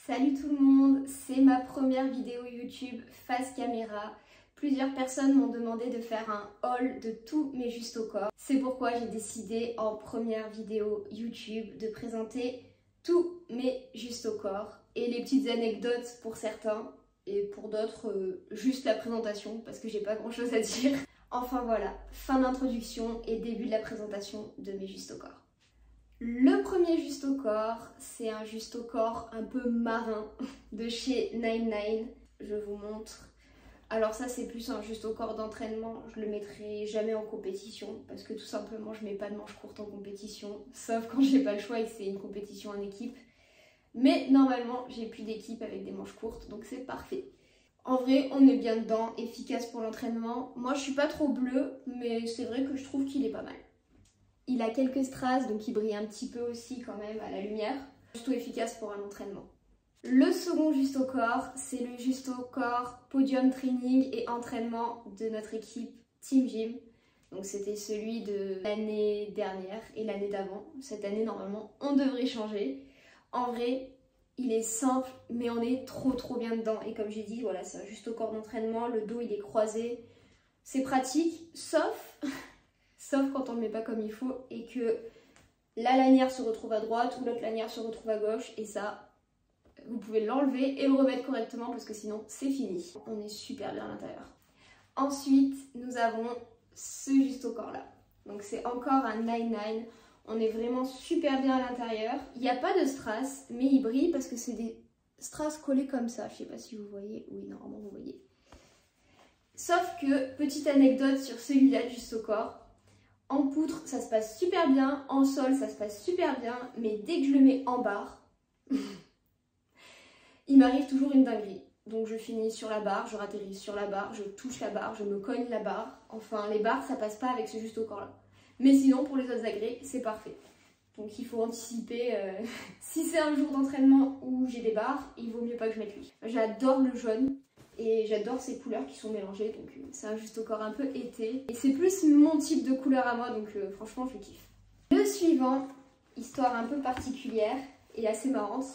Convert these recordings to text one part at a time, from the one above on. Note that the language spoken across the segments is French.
Salut tout le monde, c'est ma première vidéo YouTube face caméra. Plusieurs personnes m'ont demandé de faire un haul de tous mes justes au corps. C'est pourquoi j'ai décidé en première vidéo YouTube de présenter tous mes justes au corps et les petites anecdotes pour certains et pour d'autres juste la présentation parce que j'ai pas grand chose à dire. Enfin voilà, fin d'introduction et début de la présentation de mes justes au corps. Le premier juste au corps, c'est un juste au corps un peu marin de chez 99. Je vous montre. Alors ça c'est plus un juste au corps d'entraînement, je le mettrai jamais en compétition parce que tout simplement je mets pas de manches courtes en compétition, sauf quand j'ai pas le choix et que c'est une compétition en équipe. Mais normalement j'ai plus d'équipe avec des manches courtes donc c'est parfait. En vrai on est bien dedans, efficace pour l'entraînement. Moi je suis pas trop bleue mais c'est vrai que je trouve qu'il est pas mal. Il a quelques strass, donc il brille un petit peu aussi quand même à la lumière. Plutôt efficace pour un entraînement. Le second juste au corps, c'est le juste au corps podium training et entraînement de notre équipe Team Gym. Donc c'était celui de l'année dernière et l'année d'avant. Cette année normalement on devrait changer. En vrai il est simple mais on est trop bien dedans. Et comme j'ai dit voilà c'est un juste au corps d'entraînement, le dos il est croisé. C'est pratique sauf quand on ne le met pas comme il faut et que la lanière se retrouve à droite ou l'autre lanière se retrouve à gauche et ça, vous pouvez l'enlever et le remettre correctement parce que sinon c'est fini. On est super bien à l'intérieur. Ensuite, nous avons ce juste au corps là. Donc c'est encore un 99. On est vraiment super bien à l'intérieur. Il n'y a pas de strass, mais il brille parce que c'est des strass collés comme ça. Je sais pas si vous voyez. Oui, normalement vous voyez. Sauf que, petite anecdote sur celui-là juste au corps. En poutre, ça se passe super bien. En sol, ça se passe super bien. Mais dès que je le mets en barre, il m'arrive toujours une dinguerie. Donc je finis sur la barre, je ratterris sur la barre, je touche la barre, je me cogne la barre. Enfin, les barres, ça passe pas avec ce juste au corps là. Mais sinon, pour les autres agrès, c'est parfait. Donc il faut anticiper. Si c'est un jour d'entraînement où j'ai des barres, il vaut mieux pas que je mette lui. J'adore le jaune. Et j'adore ces couleurs qui sont mélangées, donc c'est un juste au corps un peu été. Et c'est plus mon type de couleur à moi, donc franchement je kiffe. Le suivant, histoire un peu particulière et assez marrante,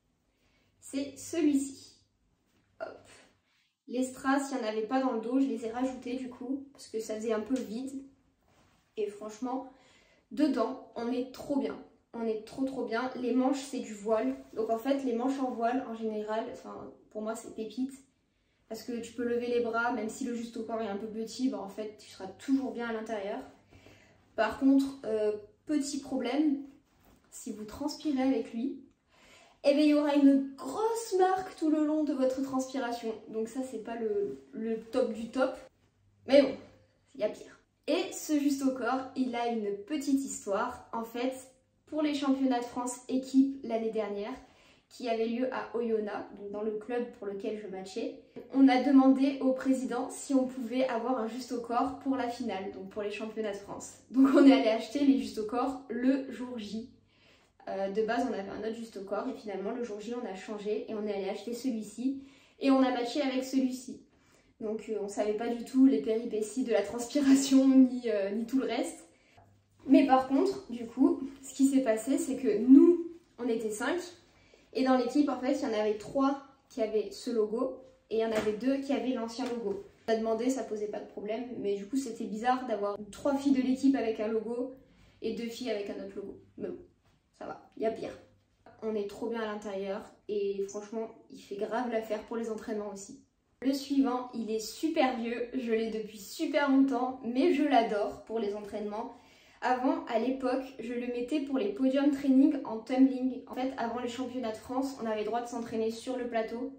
c'est celui-ci. Hop. Les strass, il n'y en avait pas dans le dos, je les ai rajoutés du coup, parce que ça faisait un peu vide. Et franchement, dedans, on est trop bien. On est trop bien. Les manches, c'est du voile. Donc en fait, les manches en voile, en général, enfin pour moi c'est pépite. Parce que tu peux lever les bras, même si le juste au corps est un peu petit, bah en fait tu seras toujours bien à l'intérieur. Par contre, petit problème, si vous transpirez avec lui, eh bien, il y aura une grosse marque tout le long de votre transpiration. Donc ça c'est pas le top du top. Mais bon, il y a pire. Et ce juste au corps, il a une petite histoire. En fait, pour les championnats de France équipe l'année dernière, qui avait lieu à Oyonnax, donc dans le club pour lequel je matchais. On a demandé au président si on pouvait avoir un juste au corps pour la finale, donc pour les championnats de France. Donc on est allé acheter les justes au corps le jour J. De base on avait un autre juste au corps et finalement le jour J on a changé et on est allé acheter celui-ci et on a matché avec celui-ci. Donc on savait pas du tout les péripéties de la transpiration ni tout le reste. Mais par contre, du coup, ce qui s'est passé c'est que nous, on était 5. Et dans l'équipe, en fait, il y en avait 3 qui avaient ce logo et il y en avait 2 qui avaient l'ancien logo. On a demandé, ça posait pas de problème, mais du coup, c'était bizarre d'avoir 3 filles de l'équipe avec un logo et 2 filles avec un autre logo. Mais bon, ça va, il y a pire. On est trop bien à l'intérieur et franchement, il fait grave l'affaire pour les entraînements aussi. Le suivant, il est super vieux, je l'ai depuis super longtemps, mais je l'adore pour les entraînements. Avant, à l'époque, je le mettais pour les podium training en tumbling. En fait, avant les championnats de France, on avait le droit de s'entraîner sur le plateau.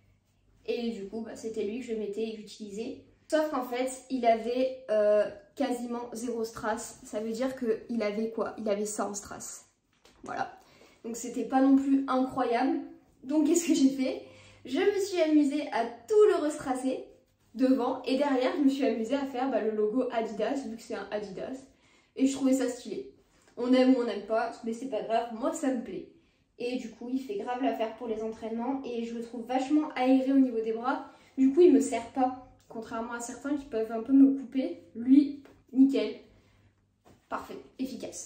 Et du coup, bah, c'était lui que je mettais et que j'utilisais. Sauf qu'en fait, il avait quasiment 0 strass. Ça veut dire qu'il avait quoi? Il avait ça en strass. Voilà. Donc c'était pas non plus incroyable. Donc qu'est-ce que j'ai fait? Je me suis amusée à tout le restrasser devant. Et derrière, je me suis amusée à faire le logo Adidas, vu que c'est un Adidas. Et je trouvais ça stylé. On aime ou on n'aime pas, mais c'est pas grave, moi ça me plaît. Et du coup, il fait grave l'affaire pour les entraînements et je le trouve vachement aéré au niveau des bras. Du coup, il me serre pas. Contrairement à certains qui peuvent un peu me couper, lui, nickel. Parfait, efficace.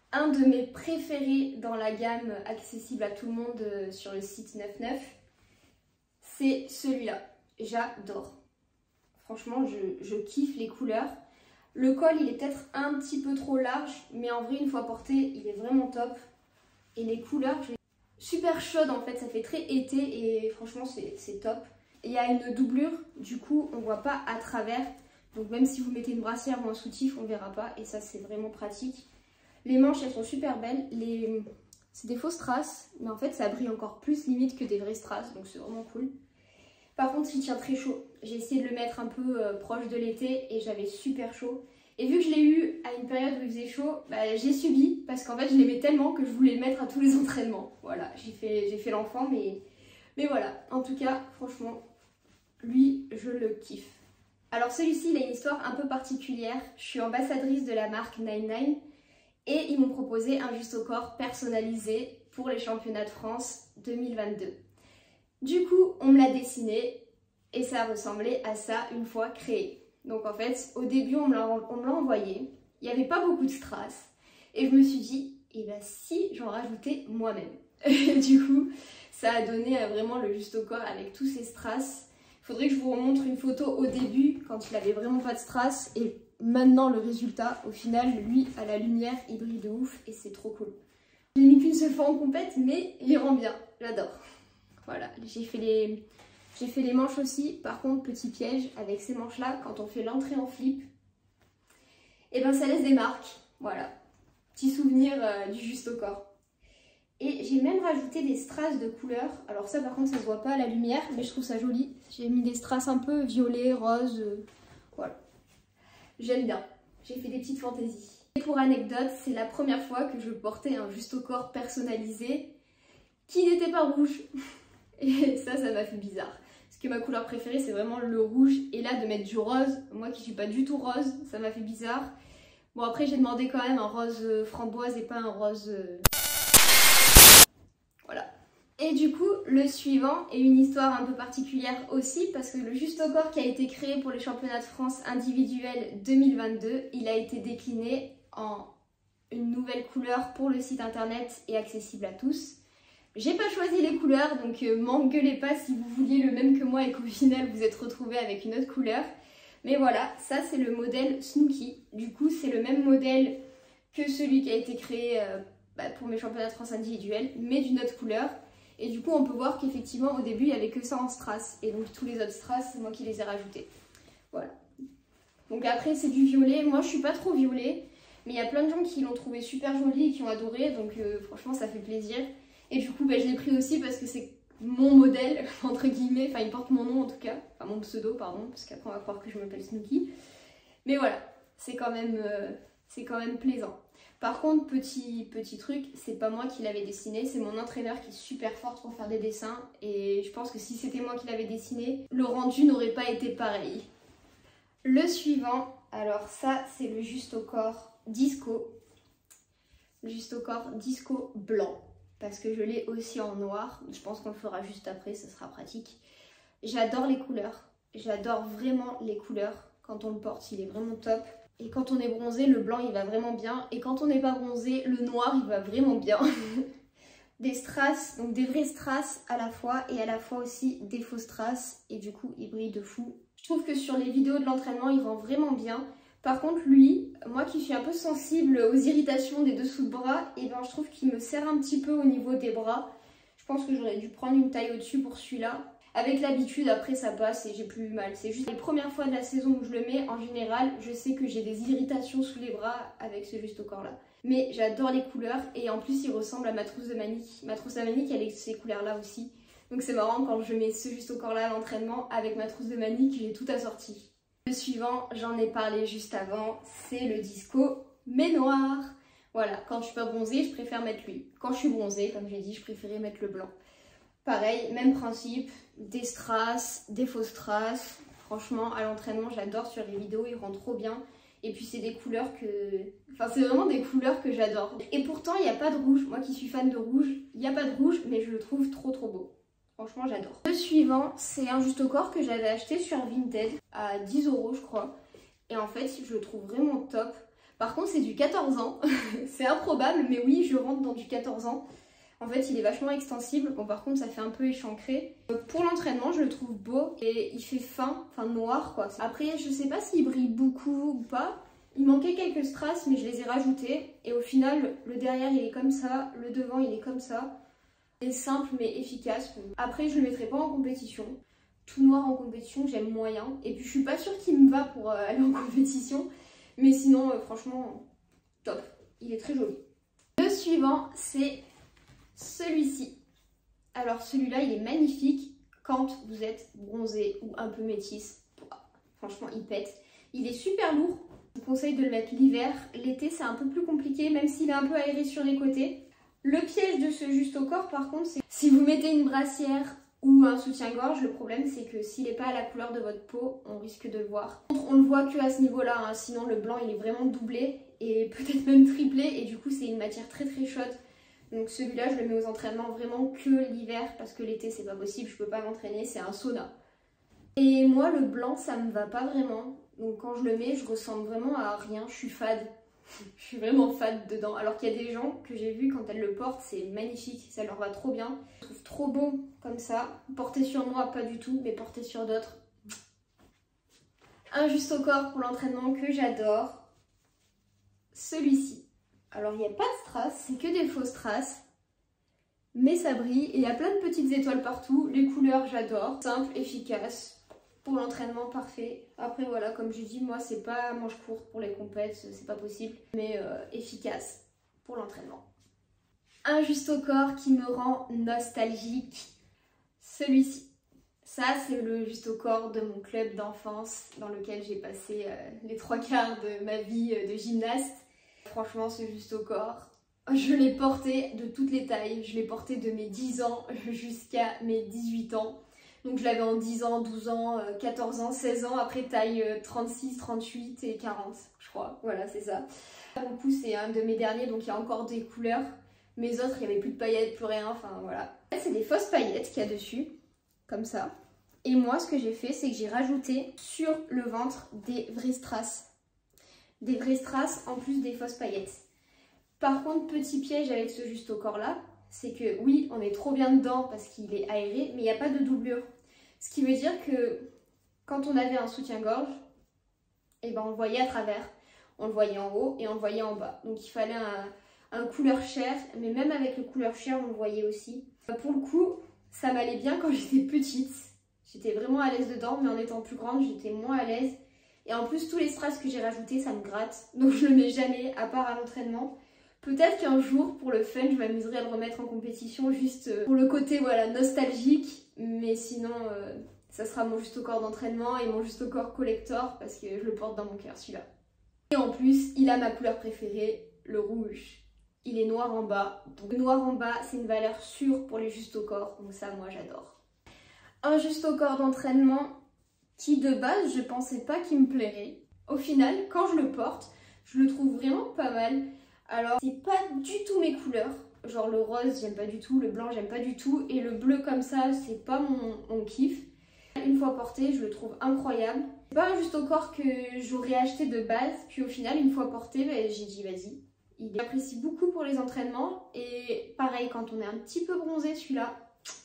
un de mes préférés dans la gamme accessible à tout le monde sur le site 99, c'est celui-là. J'adore. Franchement, je kiffe les couleurs. Le col, il est peut-être un petit peu trop large, mais en vrai, une fois porté, il est vraiment top. Et les couleurs, super chaude en fait, ça fait très été et franchement, c'est top. Il y a une doublure, du coup, on voit pas à travers. Donc même si vous mettez une brassière ou un soutif, on verra pas. Et ça, c'est vraiment pratique. Les manches, elles sont super belles. C'est des fausses strass, mais en fait, ça brille encore plus limite que des vraies strass, donc c'est vraiment cool. Par contre, il tient très chaud. J'ai essayé de le mettre un peu proche de l'été et j'avais super chaud. Et vu que je l'ai eu à une période où il faisait chaud, bah, j'ai subi parce qu'en fait je l'aimais tellement que je voulais le mettre à tous les entraînements. Voilà, j'ai fait l'enfant, mais voilà. En tout cas, franchement, lui, je le kiffe. Alors celui-ci, il a une histoire un peu particulière. Je suis ambassadrice de la marque 99 et ils m'ont proposé un juste au corps personnalisé pour les championnats de France 2022. Du coup, on me l'a dessiné et ça ressemblait à ça une fois créé. Donc en fait, au début, on me l'a envoyé. Il n'y avait pas beaucoup de strass. Et je me suis dit, eh ben si j'en rajoutais moi-même. Du coup, ça a donné vraiment le juste au corps avec tous ces strass. Il faudrait que je vous remontre une photo au début, quand il avait vraiment pas de strass. Et maintenant, le résultat, au final, lui, à la lumière, il brille de ouf et c'est trop cool. Je l'ai mis qu'une seule fois en compète, mais il rend bien. J'adore. Voilà, j'ai fait les manches aussi. Par contre, petit piège, avec ces manches-là, quand on fait l'entrée en flip, et ben ça laisse des marques. Voilà, petit souvenir du juste au corps. Et j'ai même rajouté des strass de couleur. Alors ça, par contre, ça se voit pas à la lumière, mais je trouve ça joli. J'ai mis des strass un peu violet, rose, voilà. J'aime bien. J'ai fait des petites fantaisies. Et pour anecdote, c'est la première fois que je portais un juste au corps personnalisé qui n'était pas rouge. Et ça m'a fait bizarre. Parce que ma couleur préférée, c'est vraiment le rouge. Et là, de mettre du rose, moi qui suis pas du tout rose, ça m'a fait bizarre. Bon, après, j'ai demandé quand même un rose framboise et pas un rose... Voilà. Et du coup, le suivant est une histoire un peu particulière aussi, parce que le juste au corps qui a été créé pour les championnats de France individuels 2022, il a été décliné en une nouvelle couleur pour le site internet et accessible à tous. J'ai pas choisi les couleurs, donc m'engueulez pas si vous vouliez le même que moi et qu'au final vous êtes retrouvés avec une autre couleur. Mais voilà, ça c'est le modèle Snooki. Du coup, c'est le même modèle que celui qui a été créé pour mes championnats de France individuels, mais d'une autre couleur. Et du coup, on peut voir qu'effectivement, au début, il n'y avait que ça en strass. Et donc, tous les autres strass, c'est moi qui les ai rajoutés. Voilà. Donc après, c'est du violet. Moi, je suis pas trop violet, mais il y a plein de gens qui l'ont trouvé super joli et qui ont adoré. Donc franchement, ça fait plaisir. Et du coup, je l'ai pris aussi parce que c'est mon modèle, entre guillemets. Enfin, il porte mon nom en tout cas. Enfin, mon pseudo, pardon. Parce qu'après, on va croire que je m'appelle Snooki. Mais voilà, c'est quand même plaisant. Par contre, petit truc, c'est pas moi qui l'avais dessiné. C'est mon entraîneur qui est super forte pour faire des dessins. Et je pense que si c'était moi qui l'avais dessiné, le rendu n'aurait pas été pareil. Le suivant, alors ça, c'est le juste au corps disco. Le juste au corps disco blanc. Parce que je l'ai aussi en noir. Je pense qu'on le fera juste après, ce sera pratique. J'adore les couleurs. J'adore vraiment les couleurs. Quand on le porte, il est vraiment top. Et quand on est bronzé, le blanc, il va vraiment bien. Et quand on n'est pas bronzé, le noir, il va vraiment bien. Des strass, donc des vrais strass à la fois. Et à la fois aussi des faux strass. Et du coup, il brille de fou. Je trouve que sur les vidéos de l'entraînement, il vend vraiment bien. Par contre, lui, moi qui suis un peu sensible aux irritations des dessous de bras, et ben je trouve qu'il me serre un petit peu au niveau des bras. Je pense que j'aurais dû prendre une taille au-dessus pour celui-là. Avec l'habitude, après ça passe et j'ai plus mal. C'est juste les premières fois de la saison où je le mets, en général, je sais que j'ai des irritations sous les bras avec ce juste au corps là. Mais j'adore les couleurs et en plus il ressemble à ma trousse de Manny. Ma trousse de Manny, elle a ces couleurs là aussi. Donc c'est marrant quand je mets ce juste au corps là à l'entraînement avec ma trousse de Manny que j'ai tout assorti. Le suivant, j'en ai parlé juste avant, c'est le disco mais noir. Voilà, quand je suis pas bronzée, je préfère mettre lui. Quand je suis bronzée, comme j'ai dit, je préférais mettre le blanc. Pareil, même principe, des strass, des faux strass. Franchement, à l'entraînement, j'adore sur les vidéos, il rend trop bien. Et puis c'est des couleurs que... Enfin, c'est vraiment des couleurs que j'adore. Et pourtant, il n'y a pas de rouge. Moi qui suis fan de rouge, il n'y a pas de rouge, mais je le trouve trop beau. Franchement, j'adore. Le suivant, c'est un juste au corps que j'avais acheté sur Vinted à 10 € je crois. Et en fait, je le trouve vraiment top. Par contre c'est du 14 ans, c'est improbable mais oui je rentre dans du 14 ans. En fait il est vachement extensible, bon par contre ça fait un peu échancré. Pour l'entraînement je le trouve beau et il fait fin, enfin noir quoi. Après je sais pas s'il brille beaucoup ou pas, il manquait quelques strass mais je les ai rajoutés. Et au final le derrière il est comme ça, le devant il est comme ça. C'est simple mais efficace. Après je le mettrai pas en compétition. Tout noir en compétition j'aime moyen. Et puis je suis pas sûre qu'il me va pour aller en compétition. Mais sinon franchement top, il est très joli. Le suivant c'est celui-ci. Alors celui-là il est magnifique quand vous êtes bronzé ou un peu métisse. Franchement il pète. Il est super lourd. Je vous conseille de le mettre l'hiver. L'été c'est un peu plus compliqué même s'il est un peu aéré sur les côtés. Le piège de ce juste au corps par contre c'est si vous mettez une brassière ou un soutien-gorge, le problème c'est que s'il n'est pas à la couleur de votre peau, on risque de le voir. On le voit que à ce niveau-là, hein, sinon le blanc il est vraiment doublé et peut-être même triplé et du coup c'est une matière très très chaude. Donc celui-là je le mets aux entraînements vraiment que l'hiver parce que l'été c'est pas possible, je peux pas m'entraîner, c'est un sauna. Et moi le blanc ça me va pas vraiment, donc quand je le mets je ressemble vraiment à rien, je suis fade. Je suis vraiment fade dedans, alors qu'il y a des gens que j'ai vu quand elles le portent, c'est magnifique, ça leur va trop bien. Je trouve trop beau comme ça, porté sur moi pas du tout, mais porté sur d'autres. Un juste au corps pour l'entraînement que j'adore, celui-ci. Alors il n'y a pas de strass, c'est que des faux strass, mais ça brille et il y a plein de petites étoiles partout. Les couleurs j'adore, simple, efficace. Pour l'entraînement parfait. Après voilà, comme je dis, moi c'est pas manche courte pour les compètes, c'est pas possible, mais efficace pour l'entraînement. Un juste au corps qui me rend nostalgique, celui-ci. Ça c'est le juste au corps de mon club d'enfance dans lequel j'ai passé les 3/4 de ma vie de gymnaste. Franchement ce juste au corps, je l'ai porté de toutes les tailles, je l'ai porté de mes 10 ans jusqu'à mes 18 ans. Donc je l'avais en 10 ans, 12 ans, 14 ans, 16 ans, après taille 36, 38 et 40 je crois, voilà c'est ça. Du coup c'est un de mes derniers donc il y a encore des couleurs, mes autres il n'y avait plus de paillettes, plus rien, enfin voilà. C'est des fausses paillettes qu'il y a dessus, comme ça. Et moi ce que j'ai fait c'est que j'ai rajouté sur le ventre des vrais strass. Des vrais strass en plus des fausses paillettes. Par contre petit piège avec ce juste au corps là, c'est que oui on est trop bien dedans parce qu'il est aéré mais il n'y a pas de doublure. Ce qui veut dire que quand on avait un soutien-gorge, et ben on le voyait à travers. On le voyait en haut et on le voyait en bas. Donc il fallait un couleur chair, mais même avec le couleur chair, on le voyait aussi. Pour le coup, ça m'allait bien quand j'étais petite. J'étais vraiment à l'aise dedans, mais en étant plus grande, j'étais moins à l'aise. Et en plus, tous les strass que j'ai rajoutés, ça me gratte. Donc je le mets jamais, à part à l'entraînement. Peut-être qu'un jour, pour le fun, je m'amuserai à le remettre en compétition, juste pour le côté voilà, nostalgique. Mais sinon, ça sera mon juste au corps d'entraînement et mon juste au corps collector parce que je le porte dans mon cœur celui-là. Et en plus, il a ma couleur préférée, le rouge. Il est noir en bas. Donc le noir en bas, c'est une valeur sûre pour les justes au corps. Donc ça, moi, j'adore. Un juste au corps d'entraînement qui, de base, je pensais pas qu'il me plairait. Au final, quand je le porte, je le trouve vraiment pas mal. Alors, c'est pas du tout mes couleurs. Genre le rose, j'aime pas du tout, le blanc, j'aime pas du tout. Et le bleu comme ça, c'est pas mon kiff. Une fois porté, je le trouve incroyable. C'est pas un juste au corps que j'aurais acheté de base. Puis au final, une fois porté, bah, j'ai dit vas-y. Il apprécie beaucoup pour les entraînements. Et pareil, quand on est un petit peu bronzé, celui-là.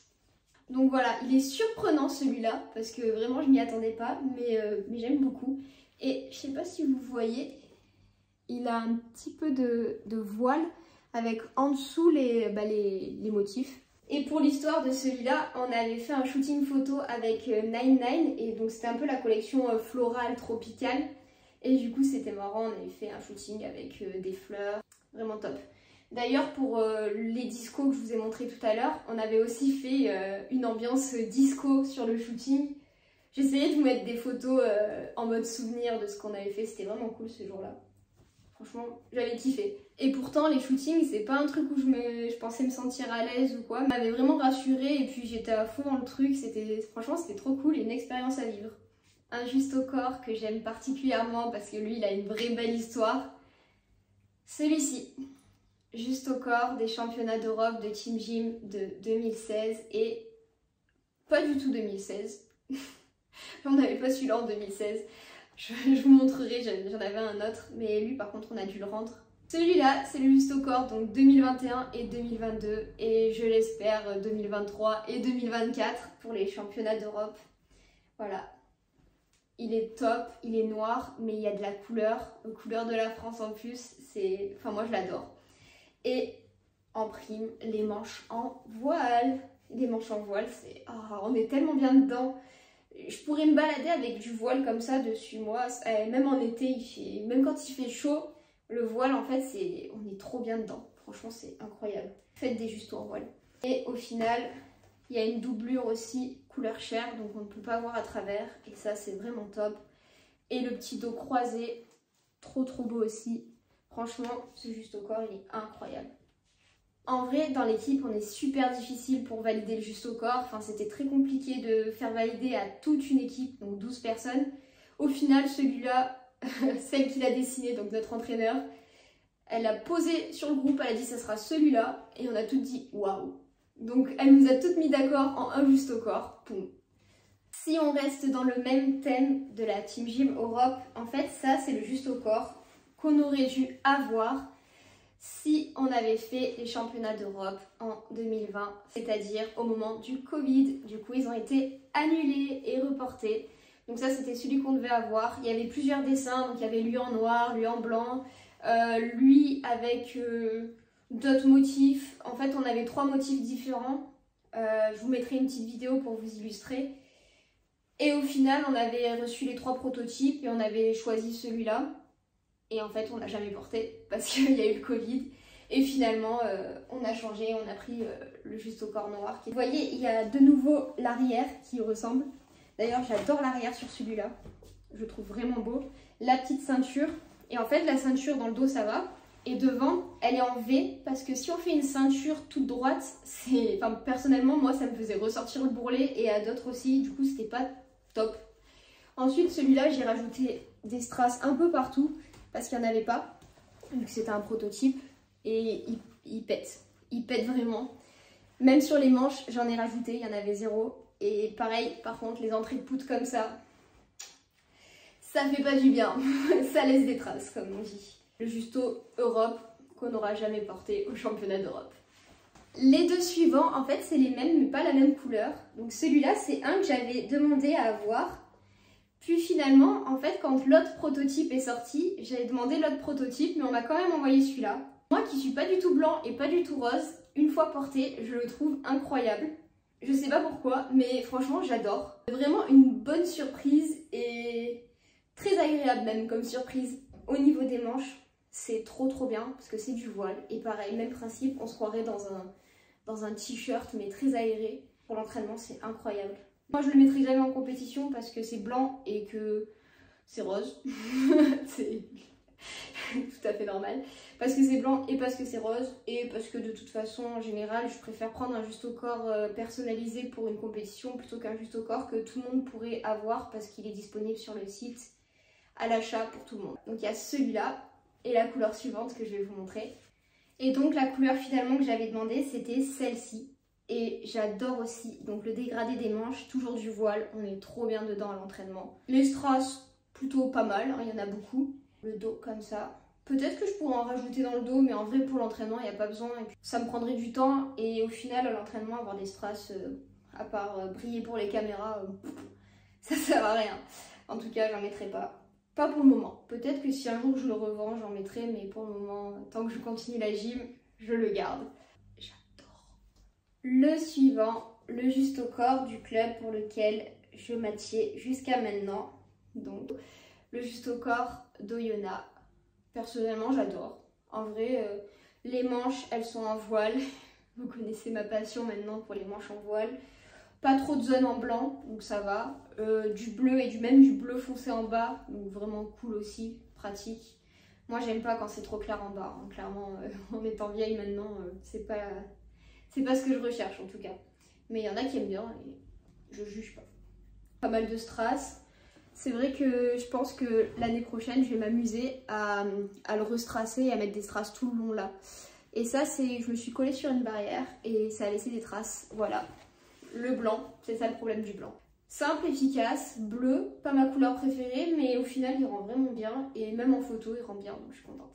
Donc voilà, il est surprenant celui-là. Parce que vraiment, je m'y attendais pas. Mais j'aime beaucoup. Et je sais pas si vous voyez, il a un petit peu de voile avec en dessous les motifs. Et pour l'histoire de celui-là, on avait fait un shooting photo avec Nine Nine et donc c'était un peu la collection florale tropicale. Et du coup c'était marrant, on avait fait un shooting avec des fleurs, vraiment top. D'ailleurs pour les discos que je vous ai montré tout à l'heure, on avait aussi fait une ambiance disco sur le shooting. J'essayais de vous mettre des photos en mode souvenir de ce qu'on avait fait, c'était vraiment cool ce jour-là. Franchement, j'avais kiffé. Et pourtant, les shootings, c'est pas un truc où je pensais me sentir à l'aise ou quoi. Ça m'avait vraiment rassurée et puis j'étais à fond dans le truc. Franchement, c'était trop cool et une expérience à vivre. Un juste au corps que j'aime particulièrement parce que lui, il a une vraie belle histoire. Celui-ci. Juste au corps des championnats d'Europe de Team Gym de 2016 et pas du tout 2016. On n'avait pas celui-là en 2016. Je vous montrerai, j'en avais un autre, mais lui par contre on a dû le rendre. Celui-là, c'est le juste au corps, donc 2021 et 2022, et je l'espère 2023 et 2024 pour les championnats d'Europe. Voilà. Il est top, il est noir, mais il y a de la couleur de la France en plus, enfin moi je l'adore. Et en prime, les manches en voile. Les manches en voile, on est tellement bien dedans. Je pourrais me balader avec du voile comme ça dessus moi, même en été, même quand il fait chaud, le voile en fait, on est trop bien dedans. Franchement, c'est incroyable. Faites des justos en voile. Et au final, il y a une doublure aussi couleur chair, donc on ne peut pas voir à travers. Et ça, c'est vraiment top. Et le petit dos croisé, trop beau aussi. Franchement, ce juste au corps, il est incroyable. En vrai, dans l'équipe, on est super difficile pour valider le juste au corps. Enfin, c'était très compliqué de faire valider à toute une équipe, donc 12 personnes. Au final, celui-là, celle qui l'a dessiné, donc notre entraîneur, elle a posé sur le groupe, elle a dit ça sera celui-là, et on a toutes dit waouh. Donc elle nous a toutes mis d'accord en un juste au corps. Boum. Si on reste dans le même thème de la Team Gym Europe, en fait ça c'est le juste au corps qu'on aurait dû avoir si on avait fait les championnats d'Europe en 2020, c'est-à-dire au moment du Covid. Du coup ils ont été annulés et reportés. Donc ça c'était celui qu'on devait avoir. Il y avait plusieurs dessins, donc il y avait lui en noir, lui en blanc, lui avec d'autres motifs. En fait on avait 3 motifs différents. Je vous mettrai une petite vidéo pour vous illustrer. Et au final on avait reçu les 3 prototypes et on avait choisi celui-là. Et en fait on l'a jamais porté parce qu'il y a eu le Covid. Et finalement on a changé, on a pris le juste au corps noir. Vous voyez, il y a de nouveau l'arrière qui y ressemble. D'ailleurs, j'adore l'arrière sur celui-là. Je trouve vraiment beau. La petite ceinture. Et en fait, la ceinture dans le dos, ça va. Et devant, elle est en V. Parce que si on fait une ceinture toute droite, enfin, personnellement, moi, ça me faisait ressortir le bourrelet. Et à d'autres aussi. Du coup, c'était pas top. Ensuite, celui-là, j'ai rajouté des strass un peu partout. Parce qu'il n'y en avait pas. Vu que c'était un prototype. Et il pète. Il pète vraiment. Même sur les manches, j'en ai rajouté. Il y en avait 0. Et pareil, par contre, les entrées de poutre comme ça fait pas du bien. Ça laisse des traces, comme on dit. Le Justo Europe qu'on n'aura jamais porté au championnat d'Europe. Les deux suivants, en fait, c'est les mêmes, mais pas la même couleur. Donc celui-là, c'est un que j'avais demandé à avoir. Puis finalement, en fait, quand l'autre prototype est sorti, j'avais demandé l'autre prototype, mais on m'a quand même envoyé celui-là. Moi qui suis pas du tout blanc et pas du tout rose, une fois porté, je le trouve incroyable. Je sais pas pourquoi, mais franchement j'adore. Vraiment une bonne surprise et très agréable même comme surprise. Au niveau des manches, c'est trop bien parce que c'est du voile. Et pareil, même principe, on se croirait dans un t-shirt mais très aéré. Pour l'entraînement, c'est incroyable. Moi je le mettrai jamais en compétition parce que c'est blanc et que c'est rose. C'est tout à fait normal. Parce que c'est blanc et parce que c'est rose et parce que de toute façon en général je préfère prendre un juste au corps personnalisé pour une compétition plutôt qu'un juste au corps que tout le monde pourrait avoir parce qu'il est disponible sur le site à l'achat pour tout le monde. Donc il y a celui-là et la couleur suivante que je vais vous montrer. Et donc la couleur finalement que j'avais demandé c'était celle-ci et j'adore aussi donc le dégradé des manches, toujours du voile, on est trop bien dedans à l'entraînement. Les strass plutôt pas mal, hein, il y en a beaucoup. Le dos comme ça. Peut-être que je pourrais en rajouter dans le dos, mais en vrai pour l'entraînement il n'y a pas besoin. Et puis, ça me prendrait du temps et au final à l'entraînement avoir des strass, à part briller pour les caméras, ça sert à rien. En tout cas j'en mettrai pas. Pas pour le moment. Peut-être que si un jour je le revends j'en mettrai, mais pour le moment, tant que je continue la gym, je le garde. J'adore. Le suivant, le juste au corps du club pour lequel je m'attiais jusqu'à maintenant. Donc le juste au corps d'Oyonnax. Personnellement, j'adore. En vrai, les manches, elles sont en voile. Vous connaissez ma passion maintenant pour les manches en voile. Pas trop de zone en blanc, donc ça va. Du bleu et même du bleu foncé en bas, donc vraiment cool aussi, pratique. Moi, j'aime pas quand c'est trop clair en bas. Hein. Clairement, en étant vieille maintenant, c'est pas ce que je recherche en tout cas. Mais il y en a qui aiment bien et je juge pas. Pas mal de strass. C'est vrai que je pense que l'année prochaine, je vais m'amuser à le restracer et à mettre des strass tout le long là. Et ça, je me suis collée sur une barrière et ça a laissé des traces. Voilà, le blanc, c'est ça le problème du blanc. Simple, efficace, bleu, pas ma couleur préférée, mais au final il rend vraiment bien et même en photo il rend bien, donc je suis contente.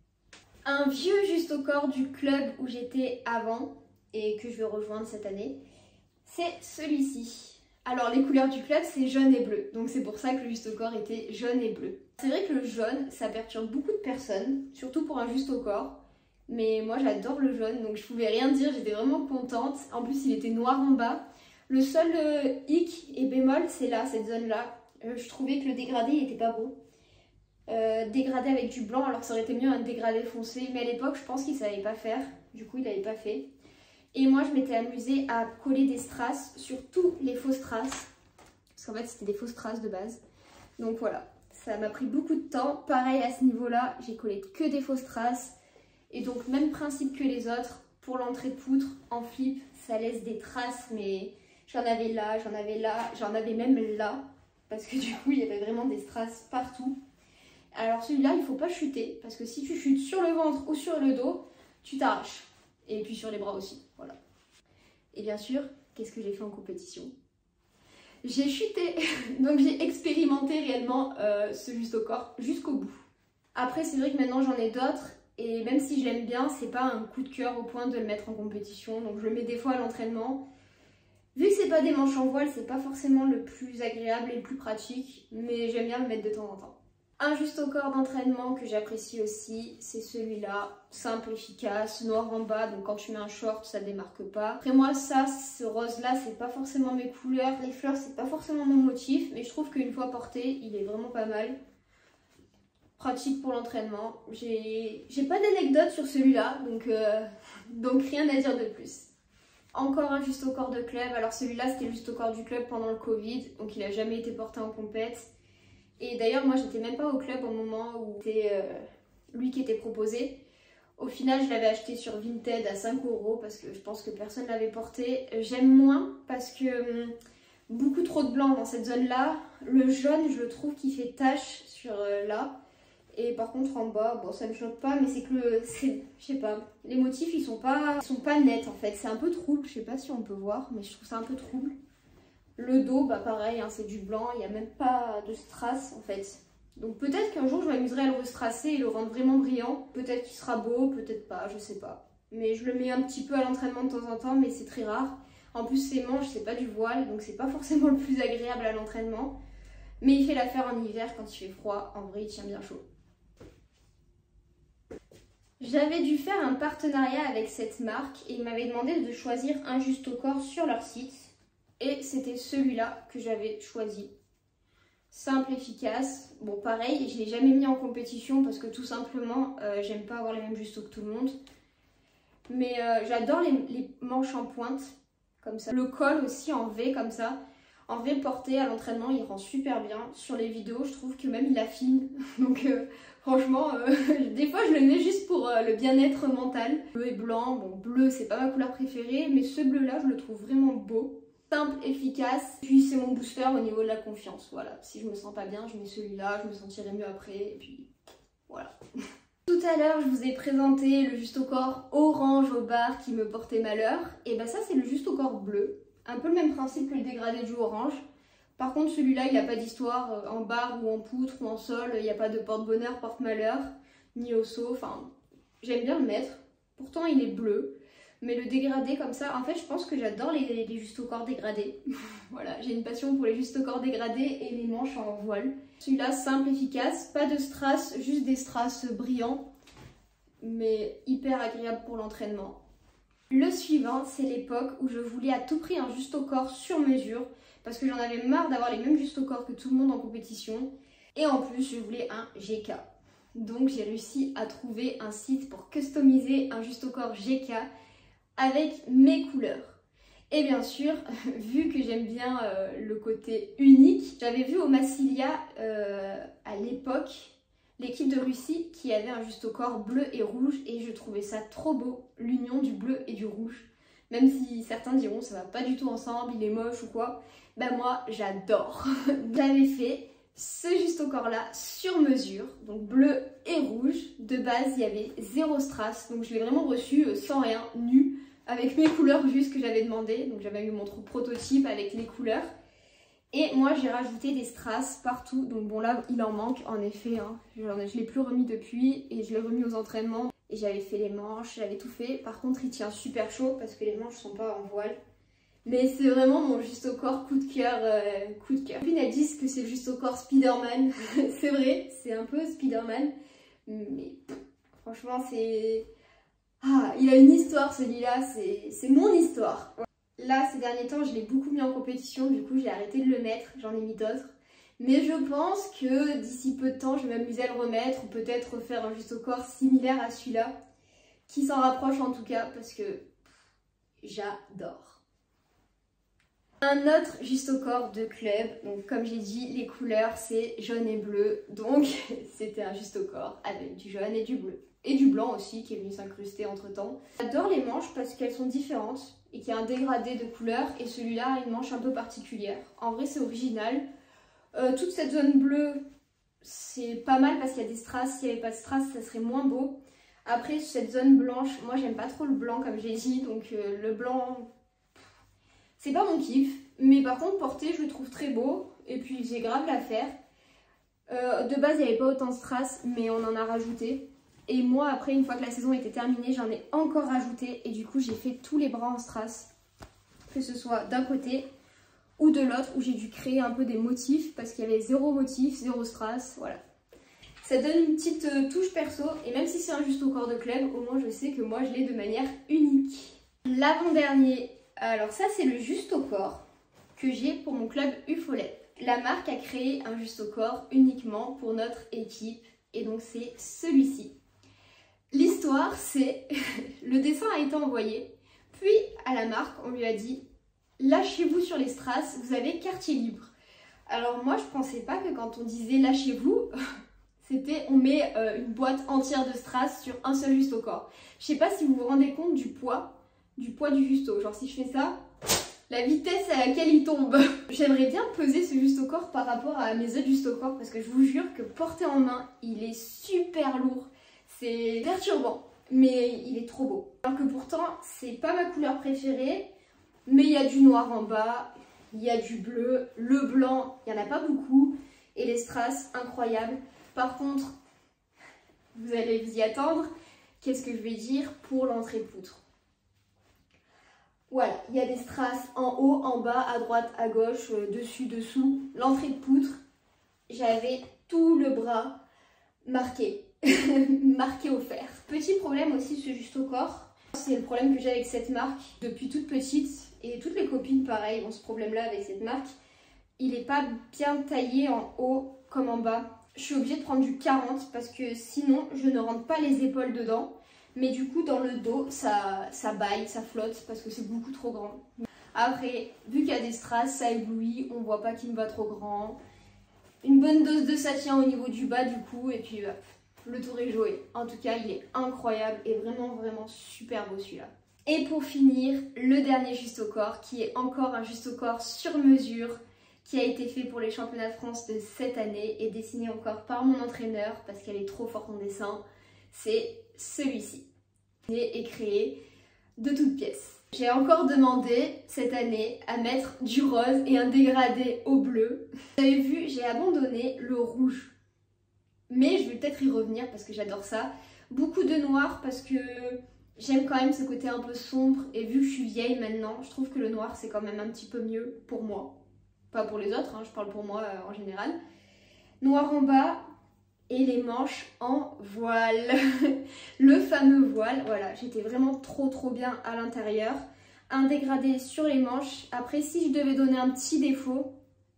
Un vieux juste au corps du club où j'étais avant et que je vais rejoindre cette année, c'est celui-ci. Alors les couleurs du club c'est jaune et bleu, donc c'est pour ça que le juste au corps était jaune et bleu. C'est vrai que le jaune ça perturbe beaucoup de personnes, surtout pour un juste au corps, mais moi j'adore le jaune donc je pouvais rien dire, j'étais vraiment contente. En plus il était noir en bas. Le seul hic et bémol c'est là, cette zone là, je trouvais que le dégradé il était pas beau. Dégradé avec du blanc alors que ça aurait été mieux un dégradé foncé, mais à l'époque je pense qu'il savait pas faire, du coup il l'avait pas fait. Et moi, je m'étais amusée à coller des strass sur tous les faux strass. Parce qu'en fait, c'était des faux strass de base. Donc voilà, ça m'a pris beaucoup de temps. Pareil à ce niveau-là, j'ai collé que des faux strass. Et donc, même principe que les autres. Pour l'entrée de poutre, en flip, ça laisse des traces. Mais j'en avais là, j'en avais là, j'en avais même là. Parce que du coup, il y avait vraiment des strass partout. Alors celui-là, il ne faut pas chuter. Parce que si tu chutes sur le ventre ou sur le dos, tu t'arraches. Et puis sur les bras aussi, voilà. Et bien sûr, qu'est-ce que j'ai fait en compétition? J'ai chuté, donc j'ai expérimenté réellement ce juste au corps jusqu'au bout. Après, c'est vrai que maintenant j'en ai d'autres, et même si je l'aime bien, c'est pas un coup de cœur au point de le mettre en compétition, donc je le mets des fois à l'entraînement. Vu que c'est pas des manches en voile, c'est pas forcément le plus agréable et le plus pratique, mais j'aime bien le mettre de temps en temps. Un juste au corps d'entraînement que j'apprécie aussi, c'est celui-là, simple, efficace, noir en bas, donc quand tu mets un short, ça démarque pas. Après moi, ça, ce rose-là, c'est pas forcément mes couleurs, les fleurs, c'est pas forcément mon motif, mais je trouve qu'une fois porté, il est vraiment pas mal. Pratique pour l'entraînement. J'ai pas d'anecdote sur celui-là, donc rien à dire de plus. Encore un juste au corps de club, alors celui-là, c'était le juste au corps du club pendant le Covid, donc il a jamais été porté en compète. Et d'ailleurs, moi, j'étais même pas au club au moment où c'était lui qui était proposé. Au final, je l'avais acheté sur Vinted à 5 € parce que je pense que personne ne l'avait porté. J'aime moins parce que beaucoup trop de blanc dans cette zone-là. Le jaune, je le trouve qui fait tache sur là. Et par contre, en bas, bon, ça me choque pas, mais c'est que je sais pas, les motifs, ils sont pas nets en fait. C'est un peu trouble, je sais pas si on peut voir, mais je trouve ça un peu trouble. Le dos, bah pareil, hein, c'est du blanc, il n'y a même pas de strass en fait. Donc peut-être qu'un jour je m'amuserai à le restrasser et le rendre vraiment brillant. Peut-être qu'il sera beau, peut-être pas, je sais pas. Mais je le mets un petit peu à l'entraînement de temps en temps, mais c'est très rare. En plus ses manches, c'est pas du voile, donc c'est pas forcément le plus agréable à l'entraînement. Mais il fait l'affaire en hiver quand il fait froid, en vrai il tient bien chaud. J'avais dû faire un partenariat avec cette marque et ils m'avaient demandé de choisir un juste au corps sur leur site. Et c'était celui-là que j'avais choisi. Simple, efficace. Bon, pareil, je ne l'ai jamais mis en compétition parce que tout simplement, j'aime pas avoir les mêmes justos que tout le monde. Mais j'adore les manches en pointe, comme ça. Le col aussi en V, comme ça. En V porté à l'entraînement, il rend super bien. Sur les vidéos, je trouve que même il affine. Donc franchement, des fois je le mets juste pour le bien-être mental. Bleu et blanc. Bon, bleu, c'est pas ma couleur préférée, mais ce bleu-là, je le trouve vraiment beau. Simple, efficace, puis c'est mon booster au niveau de la confiance, voilà. Si je me sens pas bien, je mets celui-là, je me sentirai mieux après, et puis voilà. Tout à l'heure, je vous ai présenté le juste au corps orange au bar qui me portait malheur, et ben ça c'est le juste au corps bleu, un peu le même principe que le dégradé de joue orange. Par contre celui-là il n'a pas d'histoire en barre ou en poutre ou en sol, il n'y a pas de porte-bonheur, porte-malheur, ni au seau, enfin j'aime bien le mettre, pourtant il est bleu. Mais le dégradé comme ça, en fait je pense que j'adore les justes au corps dégradés. Voilà, j'ai une passion pour les justes au corps dégradés et les manches en voile. Celui-là simple, efficace, pas de strass, juste des strass brillants, mais hyper agréable pour l'entraînement. Le suivant, c'est l'époque où je voulais à tout prix un juste au corps sur mesure, parce que j'en avais marre d'avoir les mêmes justes au corps que tout le monde en compétition. Et en plus, je voulais un GK. Donc j'ai réussi à trouver un site pour customiser un juste au corps GK avec mes couleurs. Et bien sûr, vu que j'aime bien le côté unique, j'avais vu au Massilia à l'époque l'équipe de Russie qui avait un juste au corps bleu et rouge et je trouvais ça trop beau, l'union du bleu et du rouge. Même si certains diront ça va pas du tout ensemble, il est moche ou quoi, ben moi j'adore. J'avais fait ce juste au corps là sur mesure, donc bleu et rouge. De base il y avait 0 strass, donc je l'ai vraiment reçu sans rien, nu, avec mes couleurs juste que j'avais demandé. Donc j'avais eu mon prototype avec les couleurs. Et moi j'ai rajouté des strass partout, donc bon là il en manque en effet, hein. Je l'ai plus remis depuis et je l'ai remis aux entraînements. Et j'avais fait les manches, j'avais tout fait. Par contre il tient super chaud parce que les manches sont pas en voile. Mais c'est vraiment mon juste au corps coup de cœur, coup de cœur. Copine a dit que c'est le juste au corps Spider-Man. C'est vrai, c'est un peu Spider-Man. Mais franchement c'est... Ah, il a une histoire celui-là, c'est mon histoire. Là ces derniers temps je l'ai beaucoup mis en compétition, du coup j'ai arrêté de le mettre, j'en ai mis d'autres. Mais je pense que d'ici peu de temps je vais m'amuser à le remettre ou peut-être refaire un juste au corps similaire à celui-là. Qui s'en rapproche en tout cas parce que j'adore. Un autre juste au corps de club, donc comme j'ai dit les couleurs c'est jaune et bleu, donc c'était un juste au corps avec du jaune et du bleu. Et du blanc aussi qui est venu s'incruster entre temps. J'adore les manches parce qu'elles sont différentes et qu'il y a un dégradé de couleurs et celui-là a une manche un peu particulière. En vrai c'est original. Toute cette zone bleue c'est pas mal parce qu'il y a des strass, s'il n'y avait pas de strass ça serait moins beau. Après cette zone blanche, moi j'aime pas trop le blanc comme j'ai dit, donc le blanc c'est pas mon kiff. Mais par contre porté je le trouve très beau et puis j'ai grave l'affaire. De base il n'y avait pas autant de strass mais on en a rajouté. Et moi après une fois que la saison était terminée j'en ai encore rajouté et du coup j'ai fait tous les bras en strass. Que ce soit d'un côté ou de l'autre où j'ai dû créer un peu des motifs parce qu'il y avait zéro motif, zéro strass, voilà. Ça donne une petite touche perso et même si c'est un juste au corps de club, au moins je sais que moi je l'ai de manière unique. L'avant-dernier, alors ça c'est le juste au corps que j'ai pour mon club UFOLET. La marque a créé un juste au corps uniquement pour notre équipe et donc c'est celui-ci. L'histoire c'est, le dessin a été envoyé, puis à la marque on lui a dit lâchez-vous sur les strass, vous avez quartier libre. Alors moi je pensais pas que quand on disait lâchez-vous, c'était on met une boîte entière de strass sur un seul juste au corps. Je sais pas si vous vous rendez compte du poids du justo. Genre si je fais ça, la vitesse à laquelle il tombe. J'aimerais bien peser ce juste au corps par rapport à mes autres juste au corps parce que je vous jure que porté en main, il est super lourd. C'est perturbant, mais il est trop beau. Alors que pourtant, c'est pas ma couleur préférée. Mais il y a du noir en bas, il y a du bleu, le blanc, il n'y en a pas beaucoup. Et les strass, incroyables. Par contre, vous allez vous y attendre, qu'est-ce que je vais dire pour l'entrée poutre? Voilà, il y a des strass en haut, en bas, à droite, à gauche, dessus, dessous. L'entrée de poutre, j'avais tout le bras marqué, marqué au fer. Petit problème aussi, ce juste au corps. C'est le problème que j'ai avec cette marque depuis toute petite et toutes les copines pareil ont ce problème là avec cette marque. Il n'est pas bien taillé en haut comme en bas. Je suis obligée de prendre du 40 parce que sinon je ne rentre pas les épaules dedans. Mais du coup dans le dos ça baille, ça flotte parce que c'est beaucoup trop grand. Après vu qu'il y a des strass ça éblouit, on voit pas qu'il me va trop grand. Une bonne dose de satin au niveau du bas du coup et puis hop. Le tour est joué. En tout cas, il est incroyable et vraiment, vraiment super beau celui-là. Et pour finir, le dernier juste au corps, qui est encore un juste au corps sur mesure, qui a été fait pour les championnats de France de cette année et dessiné encore par mon entraîneur parce qu'elle est trop forte en dessin. C'est celui-ci. Et créé de toutes pièces. J'ai encore demandé cette année à mettre du rose et un dégradé au bleu. Vous avez vu, j'ai abandonné le rouge. Mais je vais peut-être y revenir parce que j'adore ça. Beaucoup de noir parce que j'aime quand même ce côté un peu sombre. Et vu que je suis vieille maintenant, je trouve que le noir c'est quand même un petit peu mieux pour moi. Pas pour les autres, hein, je parle pour moi en général. Noir en bas et les manches en voile. Le fameux voile, voilà, j'étais vraiment trop bien à l'intérieur. Un dégradé sur les manches. Après si je devais donner un petit défaut,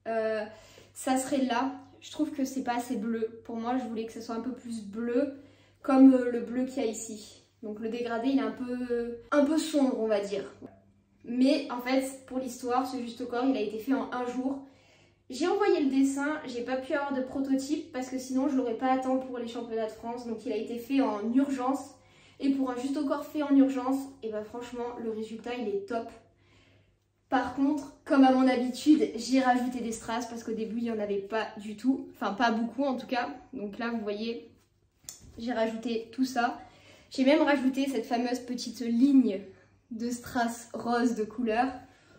ça serait là. Je trouve que c'est pas assez bleu. Pour moi, je voulais que ce soit un peu plus bleu, comme le bleu qu'il y a ici. Donc le dégradé, il est un peu sombre, on va dire. Mais en fait, pour l'histoire, ce juste au corps, il a été fait en un jour. J'ai envoyé le dessin, j'ai pas pu avoir de prototype parce que sinon je l'aurais pas attendu pour les championnats de France. Donc il a été fait en urgence. Et pour un juste au corps fait en urgence, et bah franchement, le résultat, il est top. Par contre, comme à mon habitude, j'ai rajouté des strass parce qu'au début, il n'y en avait pas du tout. Enfin, pas beaucoup en tout cas. Donc là, vous voyez, j'ai rajouté tout ça. J'ai même rajouté cette fameuse petite ligne de strass rose de couleur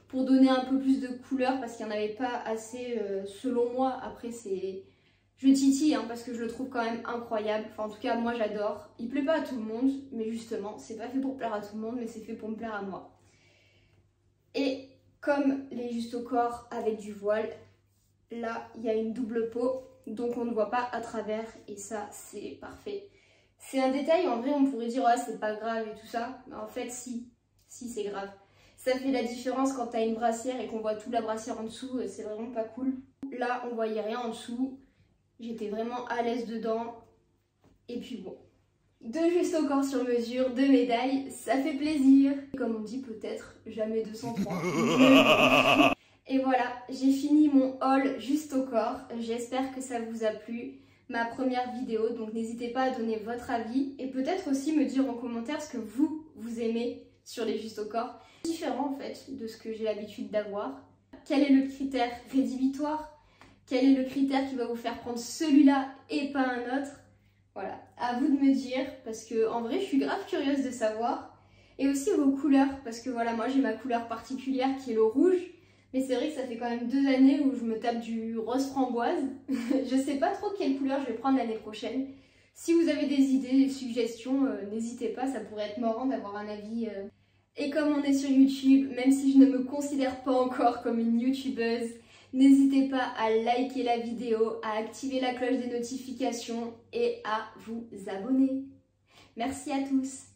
pour donner un peu plus de couleur parce qu'il n'y en avait pas assez selon moi. Après je titille hein, parce que je le trouve quand même incroyable. Enfin en tout cas moi j'adore. Il plaît pas à tout le monde mais justement c'est pas fait pour plaire à tout le monde mais c'est fait pour me plaire à moi. Et comme les juste au corps avec du voile, là il y a une double peau donc on ne voit pas à travers et ça c'est parfait. C'est un détail en vrai on pourrait dire ouais c'est pas grave et tout ça mais en fait si c'est grave. Ça fait la différence quand t'as une brassière et qu'on voit toute la brassière en dessous, c'est vraiment pas cool. Là, on voyait rien en dessous, j'étais vraiment à l'aise dedans. Et puis bon, 2 juste au corps sur mesure, 2 médailles, ça fait plaisir. Comme on dit peut-être, jamais 203. Et voilà, j'ai fini mon haul juste au corps. J'espère que ça vous a plu, ma première vidéo. Donc n'hésitez pas à donner votre avis et peut-être aussi me dire en commentaire ce que vous aimez sur les juste au corps. Différent en fait de ce que j'ai l'habitude d'avoir. Quel est le critère rédhibitoire? Quel est le critère qui va vous faire prendre celui-là et pas un autre? Voilà, à vous de me dire parce que en vrai je suis grave curieuse de savoir. Et aussi vos couleurs parce que voilà moi j'ai ma couleur particulière qui est le rouge. Mais c'est vrai que ça fait quand même 2 années où je me tape du rose framboise. Je sais pas trop quelle couleur je vais prendre l'année prochaine. Si vous avez des idées, des suggestions, n'hésitez pas, ça pourrait être marrant d'avoir un avis. Et comme on est sur YouTube, même si je ne me considère pas encore comme une youtubeuse, n'hésitez pas à liker la vidéo, à activer la cloche des notifications et à vous abonner. Merci à tous!